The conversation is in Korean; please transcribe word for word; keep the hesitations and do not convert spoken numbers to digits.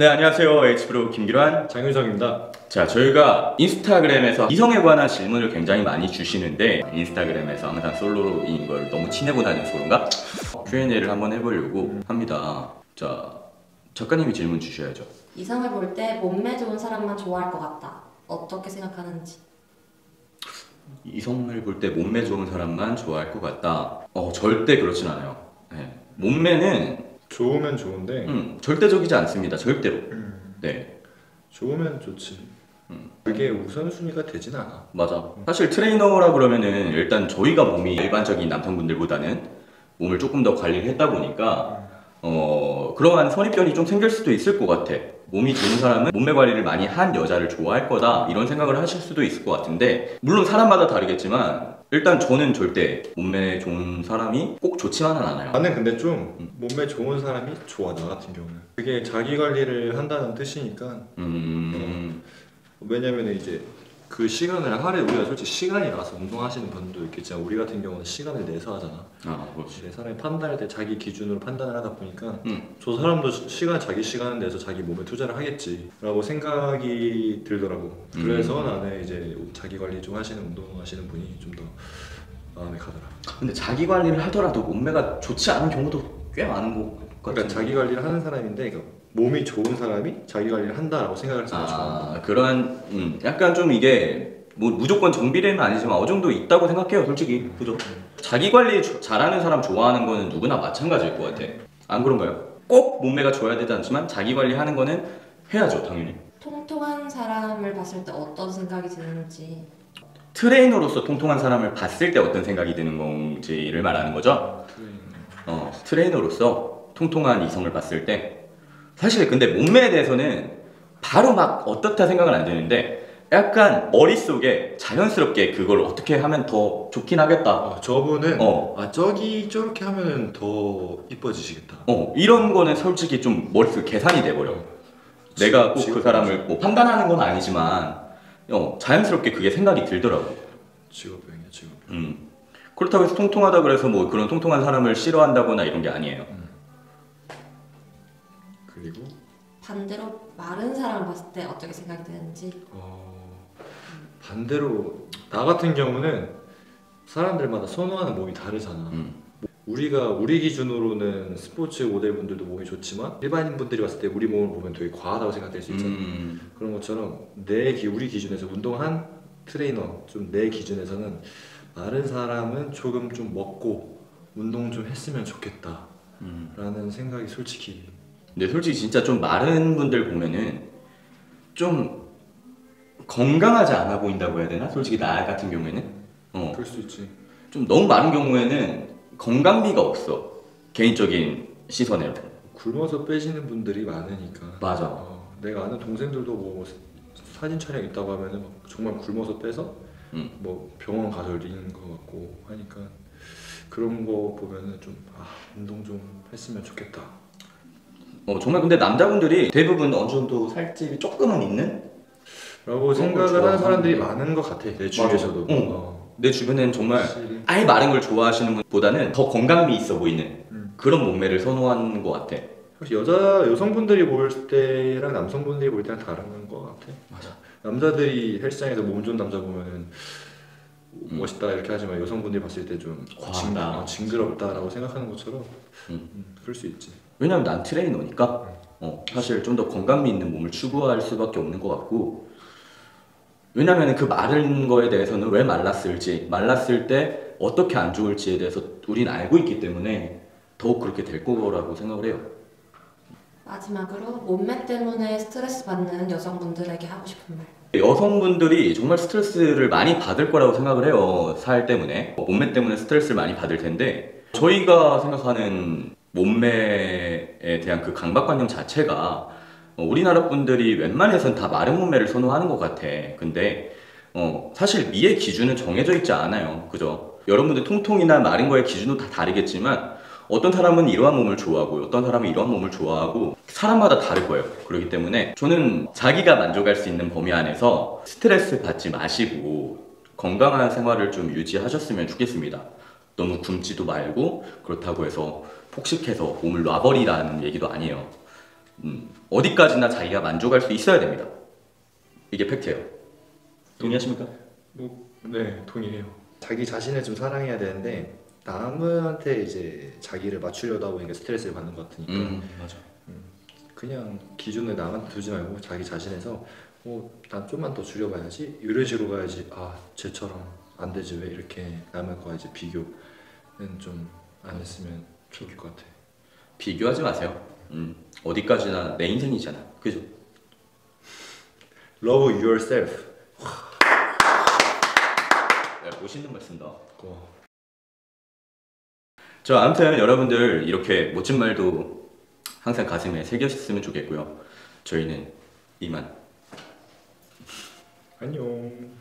네, 안녕하세요. H프로 김기란 장윤성입니다. 자, 저희가 인스타그램에서 이성에 관한 질문을 굉장히 많이 주시는데 인스타그램에서 항상 솔로인 걸 너무 티내고 다녀서 그런가? 큐 앤 에이를 한번 해보려고 합니다. 자, 작가님이 질문 주셔야죠. 이성을 볼 때 몸매 좋은 사람만 좋아할 것 같다. 어떻게 생각하는지. 이성을 볼 때 몸매 좋은 사람만 좋아할 것 같다. 어, 절대 그렇진 않아요. 네. 몸매는 좋으면 좋은데 음, 절대적이지 않습니다. 절대로. 음, 네. 좋으면 좋지. 음. 그게 우선순위가 되진 않아. 맞아. 사실 트레이너라 그러면은 일단 저희가 몸이 일반적인 남성분들보다는 몸을 조금 더 관리를 했다 보니까 어 그러한 선입견이 좀 생길 수도 있을 것 같아. 몸이 좋은 사람은 몸매 관리를 많이 한 여자를 좋아할 거다 이런 생각을 하실 수도 있을 것 같은데, 물론 사람마다 다르겠지만 일단 저는 절대 몸매 좋은 사람이 꼭 좋지만은 않아요. 나는 근데 좀 몸매 좋은 사람이 좋아. 나 같은 경우는 그게 자기 관리를 한다는 뜻이니까. 음... 왜냐면 이제 그 시간을 하루에 우리가 솔직히 시간이 나서 운동하시는 분도 있겠지만 우리 같은 경우는 시간을 내서 하잖아. 아, 그렇지. 이제 사람이 판단할 때 자기 기준으로 판단을 하다 보니까 음. 저 사람도 시- 시간 자기 시간을 내서 자기 몸에 투자를 하겠지라고 생각이 들더라고. 그래서 음. 나는 이제 자기 관리 좀 하시는 운동하시는 분이 좀 더 마음에 가더라. 근데 자기 관리를 하더라도 몸매가 좋지 않은 경우도 꽤 많은 것 같아요. 그러니까 자기 관리를 하는 사람인데 그러니까 몸이 좋은 사람이 자기 관리를 한다라고 생각을 해서 좋아한다. 아, 그런 음, 약간 좀 이게 뭐 무조건 정비례는 아니지만 어느 정도 있다고 생각해요, 솔직히. 그죠? 자기 관리 조- 잘하는 사람 좋아하는 거는 누구나 마찬가지일 것 같아. 안 그런가요? 꼭 몸매가 좋아야 되지 않지만 자기 관리하는 거는 해야죠, 당연히. 통통한 사람을 봤을 때 어떤 생각이 드는지. 트레이너로서 통통한 사람을 봤을 때 어떤 생각이 드는 건지를 말하는 거죠. 어, 트레이너로서 통통한 이성을 봤을 때 사실 근데 몸매에 대해서는 바로 막 어떻다 생각은 안 드는데 약간 머릿속에 자연스럽게 그걸 어떻게 하면 더 좋긴 하겠다. 아, 저분은 어. 아 저기 저렇게 하면은 더 이뻐지시겠다. 어, 이런 거는 솔직히 좀 머릿속에 계산이 돼버려. 내가 꼭 그 직업, 사람을 뭐 판단하는 건 아니지만 어, 자연스럽게 그게 생각이 들더라고. 직업병이야 직업병. 음. 그렇다고 해서 통통하다 그래서 뭐 그런 통통한 사람을 싫어한다거나 이런 게 아니에요. 그리고 반대로 마른 사람을 봤을 때 어떻게 생각이 드는지. 어, 반대로 나 같은 경우는 사람들마다 선호하는 몸이 다르잖아. 음. 우리가 우리 기준으로는 스포츠 모델분들도 몸이 좋지만 일반인 분들이 봤을 때 우리 몸을 보면 되게 과하다고 생각될 수 있잖아. 음. 그런 것처럼 내 기, 우리 기준에서 운동한 트레이너 좀 내 기준에서는 마른 사람은 조금 좀 먹고 운동 좀 했으면 좋겠다 음. 라는 생각이 솔직히. 근데 솔직히 진짜 좀 마른 분들 보면은 좀 건강하지 않아 보인다고 해야 되나? 솔직히 나 같은 경우에는 어, 그럴 수 있지. 좀 너무 마른 경우에는 건강미가 없어, 개인적인 시선에는. 굶어서 빼지는 분들이 많으니까. 맞아. 어, 내가 아는 동생들도 뭐 사진 촬영 있다고 하면은 막 정말 굶어서 빼서 음. 뭐 병원 가서 링 거 같고 하니까 그런 거 보면은 좀 아, 운동 좀 했으면 좋겠다. 어, 정말 근데 남자분들이 대부분 어느 정도 살집이 조금은 있는? 라고 그런 생각을 걸 하는 사람들이 좋아하는데. 많은 것 같아. 내 주위에서도. 응. 어, 내 주변에는 정말 확실히. 아예 마른 걸 좋아하시는 분보다는 더 건강미 있어 보이는 음. 그런 몸매를 선호하는 것 같아. 혹시 여자 여성분들이 볼 때랑 남성분들이 볼 때랑 다른 것 같아. 맞아. 남자들이 헬스장에서 몸 좋은 남자 보면은 음. 멋있다 이렇게 하지만 여성분들이 봤을 때 좀 과하다. 징그럽다라고 생각하는 것처럼 음. 음, 그럴 수 있지. 왜냐면 난 트레이너니까 어, 사실 좀 더 건강미 있는 몸을 추구할 수밖에 없는 것 같고, 왜냐면 그 마른 거에 대해서는 왜 말랐을지, 말랐을 때 어떻게 안 좋을지에 대해서 우린 알고 있기 때문에 더욱 그렇게 될 거라고 생각을 해요. 마지막으로 몸매 때문에 스트레스 받는 여성분들에게 하고 싶은 말. 여성분들이 정말 스트레스를 많이 받을 거라고 생각을 해요. 살 때문에. 몸매 때문에 스트레스를 많이 받을 텐데, 저희가 생각하는 몸매에 대한 그 강박관념 자체가 어, 우리나라 분들이 웬만해선 다 마른 몸매를 선호하는 것 같아. 근데 어, 사실 미의 기준은 정해져 있지 않아요. 그죠? 여러분들 통통이나 마른 거의 기준도 다 다르겠지만 어떤 사람은 이러한 몸을 좋아하고 어떤 사람은 이러한 몸을 좋아하고 사람마다 다를 거예요. 그렇기 때문에 저는 자기가 만족할 수 있는 범위 안에서 스트레스 받지 마시고 건강한 생활을 좀 유지하셨으면 좋겠습니다. 너무 굶지도 말고 그렇다고 해서 폭식해서 몸을 놔버리라는 얘기도 아니에요. 음, 어디까지나 자기가 만족할 수 있어야 됩니다. 이게 팩트예요. 동의하십니까? 네, 동의해요. 자기 자신을 좀 사랑해야 되는데 남한테 이제 자기를 맞추려다 보니까 스트레스를 받는 것 같으니까 음, 맞아. 그냥 기준을 남한테 두지 말고 자기 자신에서 어, 난 좀만 더 줄여봐야지 이런 식으로 가야지. 아 쟤처럼 안 되지 왜 이렇게 남과 이제 비교는 좀 안 했으면 좋을 것 같아. 비교하지 마세요. 음, 어디까지나 내 인생이잖아. 그죠? Love yourself. 야, 멋있는 말 쓴다. 어. 저 아무튼 여러분들 이렇게 멋진 말도 항상 가슴에 새겼으면 좋겠고요. 저희는 이만. 안녕.